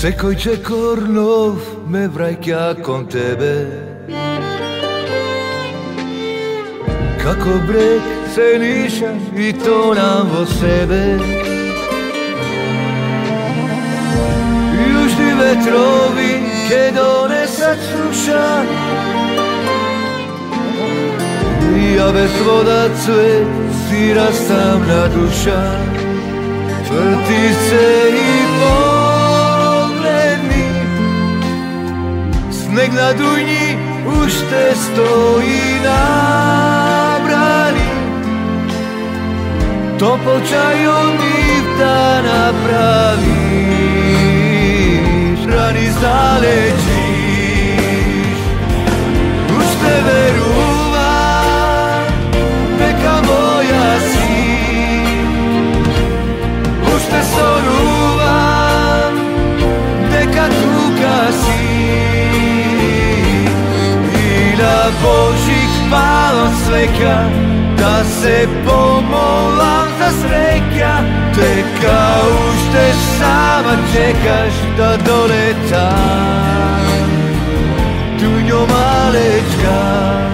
Se koji Čekornov me vrajkja kon tebe, kako breg se niša i to nam vo sebe. Južni vetrovi ke donesat suša, ja bez voda cvet si rastavna duša. Vrti se i pogled mi, sneg na dujnji ušte stoji na brani. Topol čajovnik da napraviš, rani zalečiš. Ušte veruvam, neka moja si, ušte soruvam, neka tuka si. I na Božích pálom sveka, da se pomolam za sreća. Teka už te sama čekaš da doletam Dunjo malečka.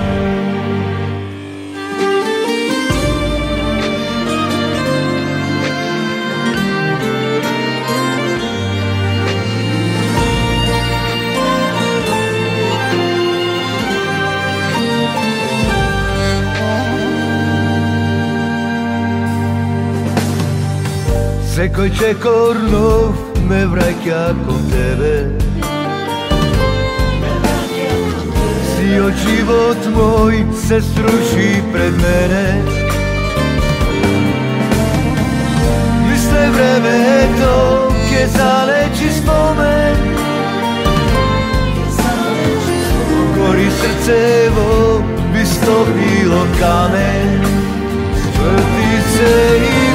Se koji Čekornov me vrajkja kon tebe, cijel život moj se sruši pred mene. Misle vreme je to ke zaleči spomen, gori srcevo bi stopilo kamen. Vrti se i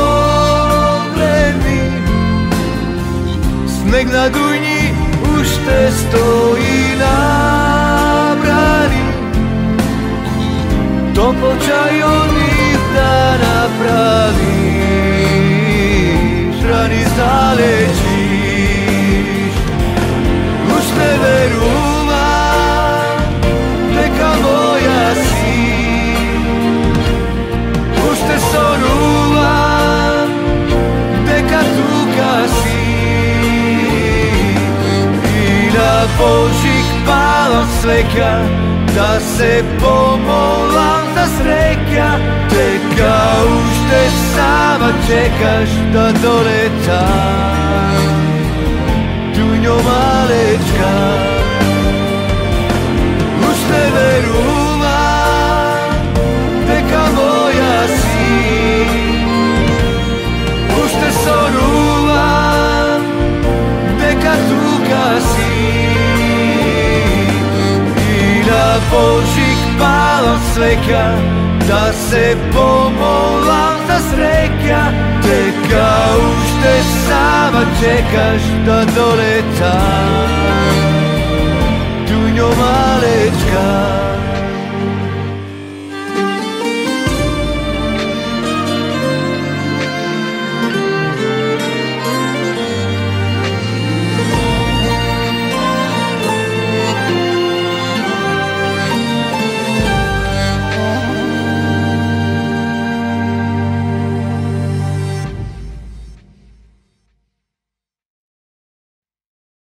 sneg na dujnji ušte stoji na brani. Topol čajovnik da napraviš, rani zalečiš. Ušte veruvam, neka moja si, ušte soruvam, neka tuka si. Na Božích pálom sveka, da se pomolam za sreća. Teka už te sama čekaš da doletam Dunjo malečka. Už te veruvam, neka moja si, už te soruvam, neka tuka si. Na Božích pálom sveka, da se pomolam za sreća. Teka už te sama čekaš da doletam Dunjo malečka.